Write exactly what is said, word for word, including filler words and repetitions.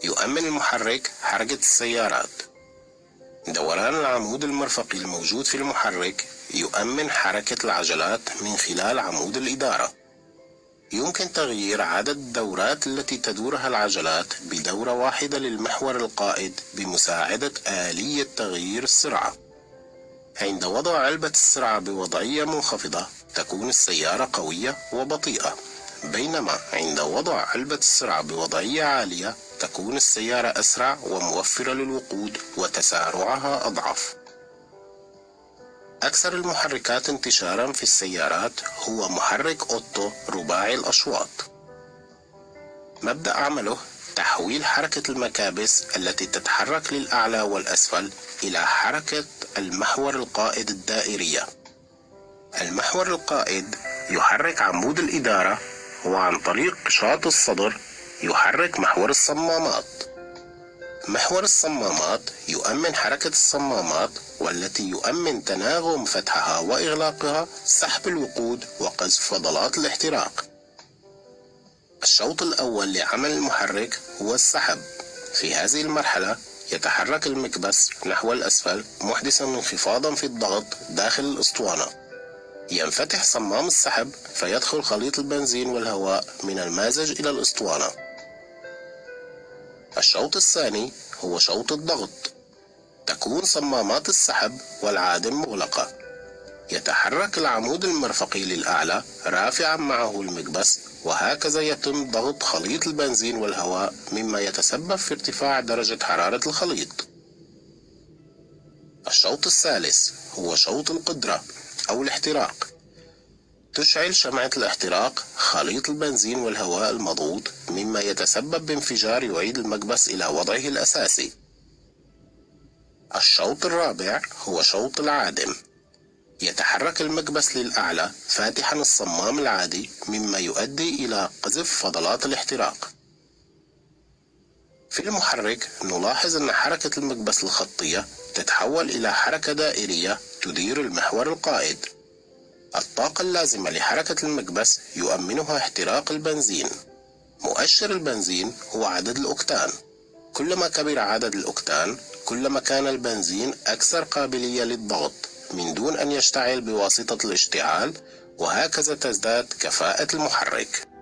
يؤمن المحرك حركة السيارات. دوران العمود المرفقي الموجود في المحرك يؤمن حركة العجلات من خلال عمود الإدارة. يمكن تغيير عدد الدورات التي تدورها العجلات بدورة واحدة للمحور القائد بمساعدة آلية تغيير السرعة. عند وضع علبة السرعة بوضعية منخفضة تكون السيارة قوية وبطيئة، بينما عند وضع علبة السرعة بوضعية عالية تكون السيارة أسرع وموفرة للوقود وتسارعها أضعف. أكثر المحركات انتشارا في السيارات هو محرك أوتو رباعي الأشواط. مبدأ عمله تحويل حركة المكابس التي تتحرك للأعلى والأسفل إلى حركة المحور القائد الدائرية. المحور القائد يحرك عمود الإدارة، وعن طريق قشاط الصدر يحرك محور الصمامات. محور الصمامات يؤمن حركة الصمامات، والتي يؤمن تناغم فتحها وإغلاقها، سحب الوقود وقذف فضلات الاحتراق. الشوط الأول لعمل المحرك هو السحب. في هذه المرحلة يتحرك المكبس نحو الأسفل محدثا انخفاضا في الضغط داخل الأسطوانة. ينفتح صمام السحب فيدخل خليط البنزين والهواء من المازج إلى الأسطوانة. الشوط الثاني هو شوط الضغط. تكون صمامات السحب والعادم مغلقة. يتحرك العمود المرفقي للأعلى رافعا معه المكبس، وهكذا يتم ضغط خليط البنزين والهواء، مما يتسبب في ارتفاع درجة حرارة الخليط. الشوط الثالث هو شوط القدرة أو الاحتراق. تشعل شمعة الاحتراق خليط البنزين والهواء المضغوط، مما يتسبب بانفجار يعيد المكبس إلى وضعه الأساسي. الشوط الرابع هو شوط العادم. يتحرك المكبس للأعلى فاتحا الصمام العادي، مما يؤدي إلى قذف فضلات الاحتراق. في المحرك نلاحظ أن حركة المكبس الخطية تتحول إلى حركة دائرية تدير المحور القائد. الطاقة اللازمة لحركة المكبس يؤمنها احتراق البنزين. مؤشر البنزين هو عدد الأوكتان. كلما كبر عدد الأوكتان كلما كان البنزين أكثر قابلية للضغط من دون أن يشتعل بواسطة الاشتعال، وهكذا تزداد كفاءة المحرك.